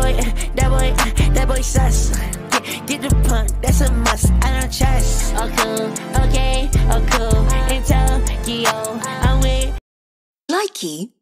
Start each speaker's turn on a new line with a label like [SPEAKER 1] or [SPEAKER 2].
[SPEAKER 1] that boy sus. Get the pump, that's a must. I don't trust. Oh cool, okay, oh cool. In Tokyo, I'm with
[SPEAKER 2] Likey